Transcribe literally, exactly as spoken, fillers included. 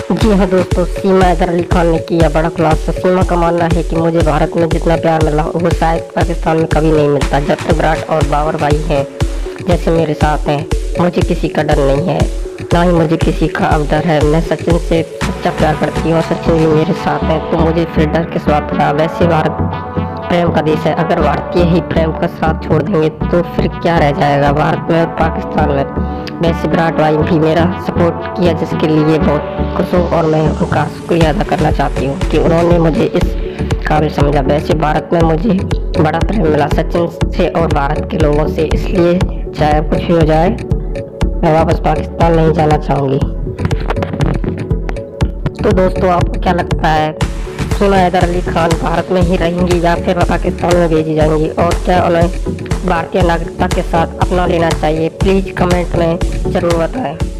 जी हाँ दोस्तों, सीमा हैदर अली खान ने किया बड़ा खुलासा। सीमा का मानना है कि मुझे भारत में जितना प्यार मिला वो शायद पाकिस्तान में कभी नहीं मिलता। जब तक विराट और बाबर भाई हैं जैसे मेरे साथ हैं, मुझे किसी का डर नहीं है, ना ही मुझे किसी का अब डर है। मैं सचिन से सच्चा प्यार करती हूँ और सचिन भी मेरे साथ हैं, तो मुझे फिर डर किस बात का। वैसे भारत प्रेम का देश है, अगर भारतीय ही प्रेम का साथ छोड़ देंगे तो फिर क्या रह जाएगा भारत में और पाकिस्तान में। वैसे विराट भाई भी मेरा सपोर्ट किया, जिसके लिए बहुत खुश हूँ और मैं उनका शुक्रिया अदा करना चाहती हूँ कि उन्होंने मुझे इस काबिल समझा। वैसे भारत में मुझे बड़ा प्रेम मिला सचिन से और भारत के लोगों से, इसलिए चाहे कुछ भी हो जाए मैं वापस पाकिस्तान नहीं जाना चाहूँगी। तो दोस्तों, आपको क्या लगता है, सीमा हैदर अली खान भारत में ही रहेंगी या फिर पाकिस्तान में भेजी जाएंगी, और क्या उन्हें भारतीय नागरिकता के साथ अपना लेना चाहिए? प्लीज़ कमेंट में ज़रूर बताएं।